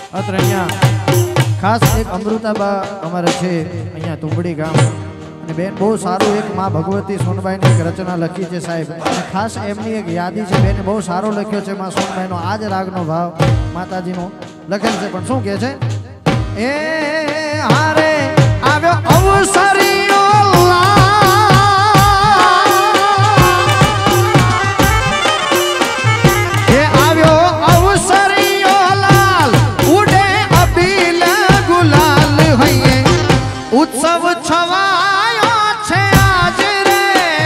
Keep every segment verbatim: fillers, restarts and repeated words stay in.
અત્રે અહીંયા ખાસ એક અમૃતાબા અમારે છે અહીંયા તુંબડી ગામ અને બેન બહુ સારું એક માં ભગવતી સોનબાઈની એક રચના લખી છે સાહેબ અને ખાસ એમની એક યાદી છે બેને બહુ સારો લખ્યો છે માં સોનબાઈનો આ જ રાગનો ભાવ માતાજીનો લખેલ છે પણ શું કહે છે એ હારે આવ્યો અવસરીઓ એ આવ્યો અવસરીઓ લાલ ઉડે અબીલ ગુલાલ હૈયે ઉત્સવ છવાયો છે આજ રે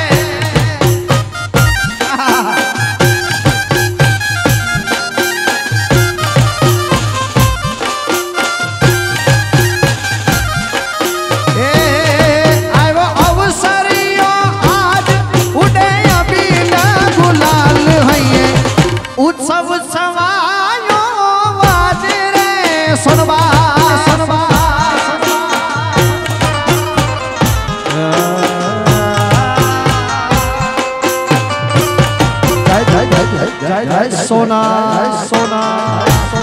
એ આવ્યો અવસરીઓ આજ ઉડે અબીલ ગુલાલ હૈયે ઉત્સવ છવાયો આજ રે સોનબા સોનબા जय जय सोना सोना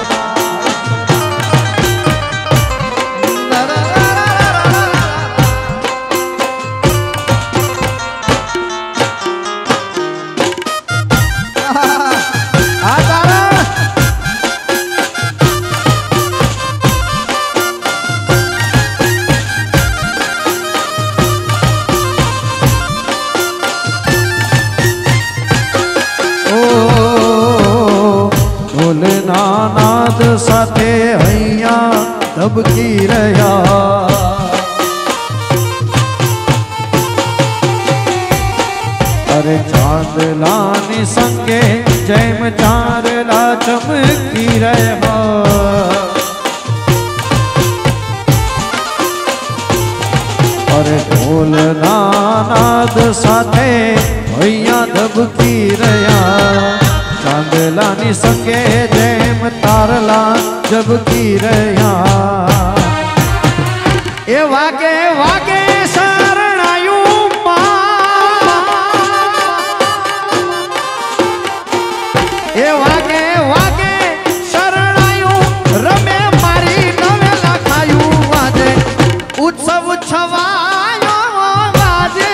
नाद साथे हैया धबकी रहा अरे चांदलानी संगे जैम चारला चमकी रहा अरे ढोल नाद साथे हैया धबकी रहा चांदलानी संगे जैम तारला जबकी रहा ए वागे वागे शरणायु ए वागे वागे शरणायु रमे मारी नवे लखायु वाजे उत्सव छवायो वाजे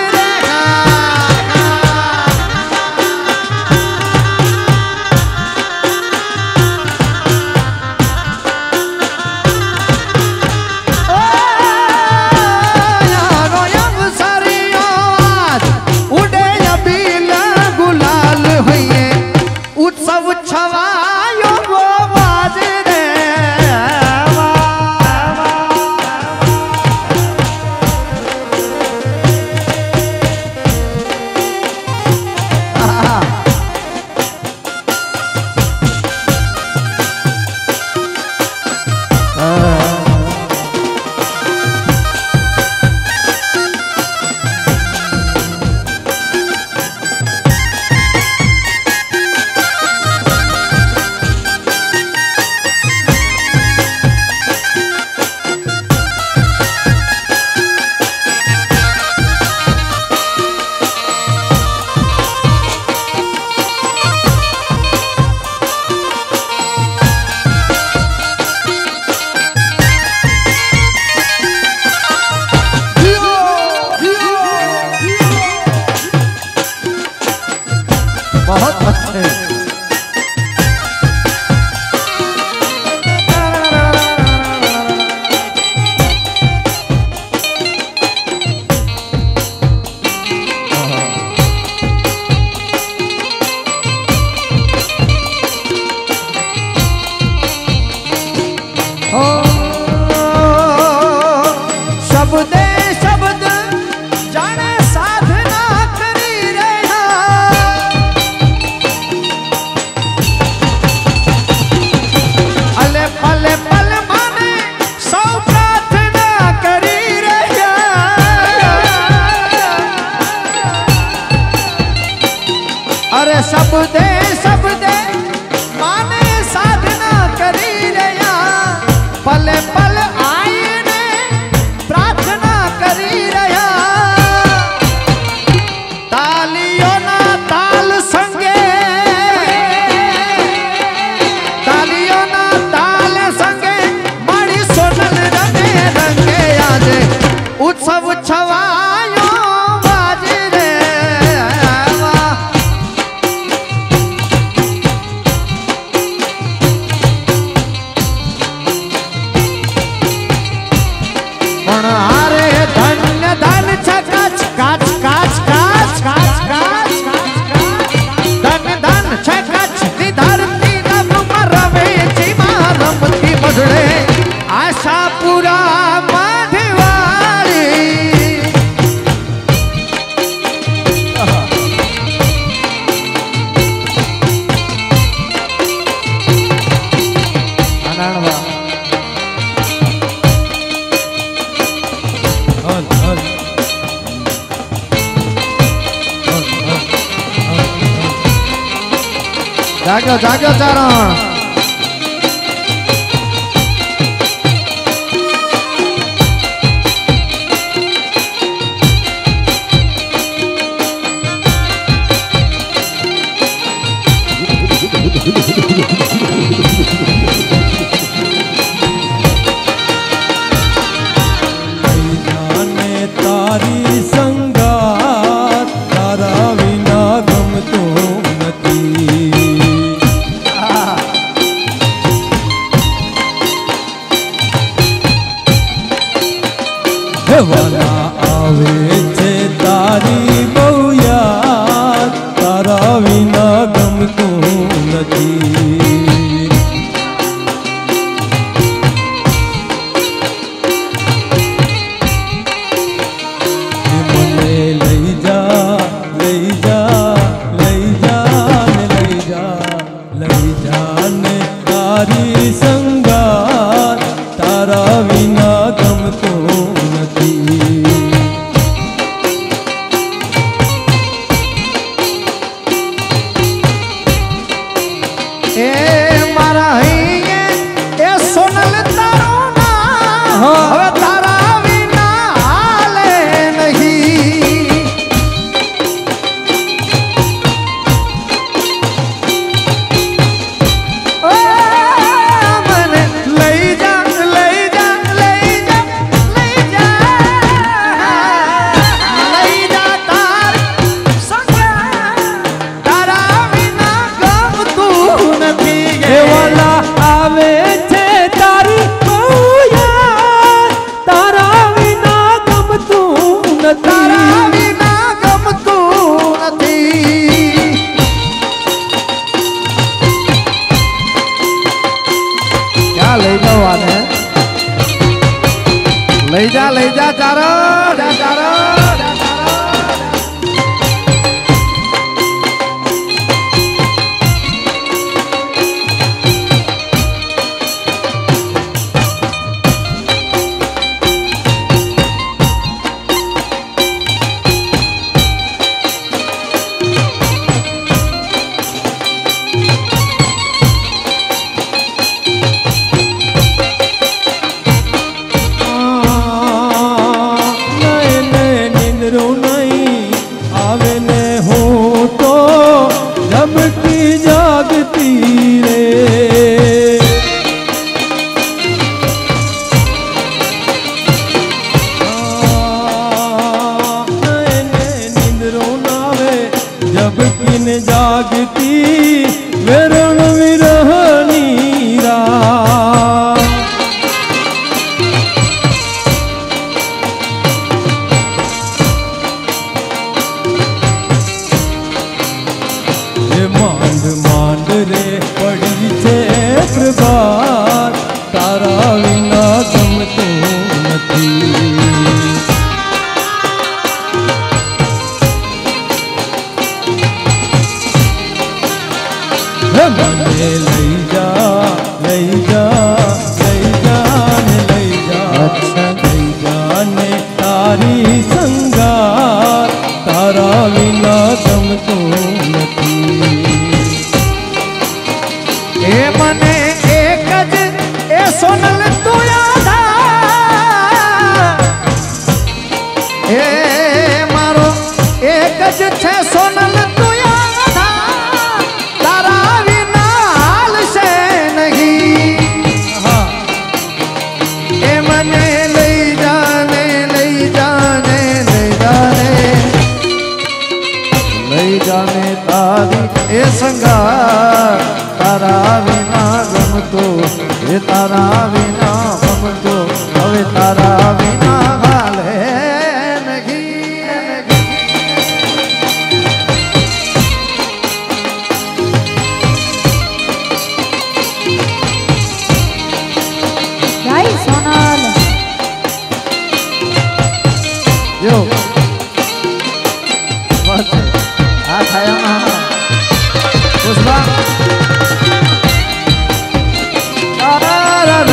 વાહ જાગ્યો જાગ્યો ચારણ તારી સંગાત તારા વિના ગમતો નથી વાલા આવે છે તારી બહુ યાદ તારા વિના ગમતું નથી મને લઈ જા લઈ જા લઈ જા ને લઈ જા લઈ જા ને તારી સંગાત તારા વિના ગમતો એ મારા હૈયે એ સોનલ તારો ના હવે તારા વિના હાલે નહીં ઓ મને લઈ જા લઈ જા લઈ જા લઈ જા લઈ જા તાર સંગા તારા વિના ગમતું નથી એ વાલા આવે છે તારી બહુ યાદ તારા વિના ગમતું તારા નથી વિના ગમતું નથી ક્યાં લઈ જવાને લઈ જા લઈ જા ચારો જા ચારો જા ચારો જાગતી રે નિંદરો નાવે જબકીન જાગતી વેરણ વિરહની રા માંડ માંડ રે પડી છે પ્રભાત તારા વિના ગમતું નથી મને લઈ જા લઈ જા લઈ જા ને લઈ જા લઈ જા ને તારી સંગાત તારા વિના ગમતું એ મને એક જ એ સોનલ તું યાદ એ મારો એક જ છે સોનલ તું યાદ તારા વિના હાલશે નહીં એ મને લઈ જાને લઈ જાને લઈ જાને લઈ જાને તારી એ સંગાત તારા વિના ગમતો એ તારા વિના ગમતો હવે તારા વિના હાલે નહીં જય સોનલ જો બસ આ ખાયામાં પુષ્પા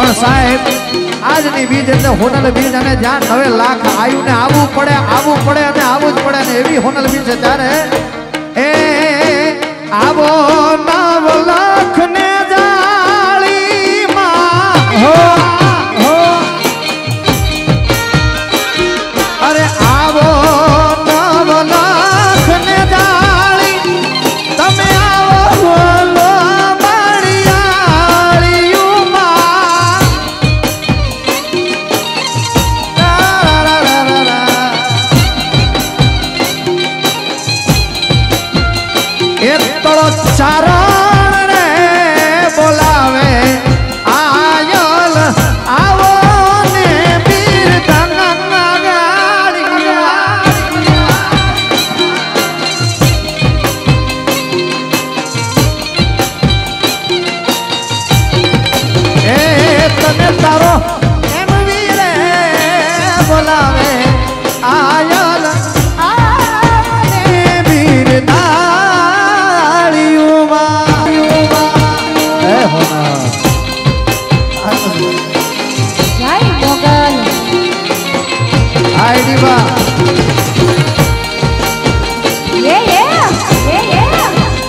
પણ સાહેબ આજની બીજ એટલે હોનલ બીજ અને જ્યાં નવે લાખ આયુ ને આવવું પડે આવવું પડે અને આવવું જ પડે ને એવી હોનલ બીજ છે ત્યારે એ આવો નવ લાખ ને જાળીમાં હો હો અરે આવો નવ લાખ ને જાળી તમે આવો બોલો બાળિયાળીયુમાં એક તળો ચારણ રે બોલાવે આયલ આવો ને બીર ધનના ગાળીમાં એ તને તારો એમ વીરે બોલાવે આયલ આને બીર દાળીયુમાં હે હોના જય મોગલ આઈડી બા યે યે યે યે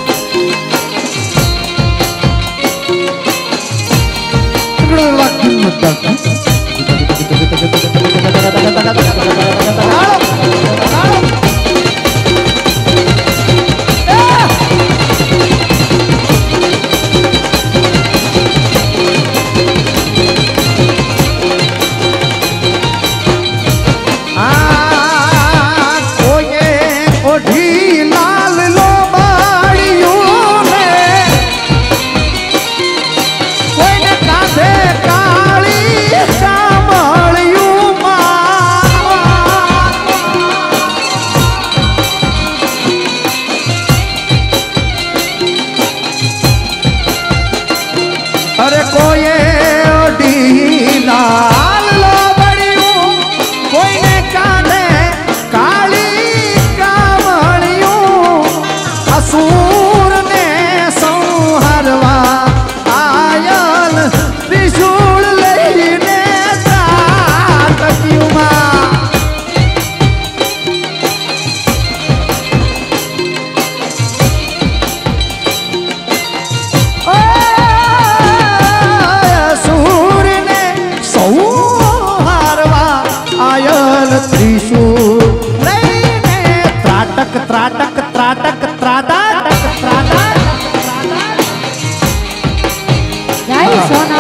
અરે કોઈએ ઓઢી લાલ લોબડિયું કોઈને કાને કાળી કામળિયું અસુરને સંહારવા આયલ ત્રિશૂળ લઈને ત્રાટક્યુંમાં સૂરને સંહારવા આયલ ત્રિશૂળ લઈને ત્રાટક ત્રાટક ત્રાટક ત્રાટક ત્રાટક જય સોનલ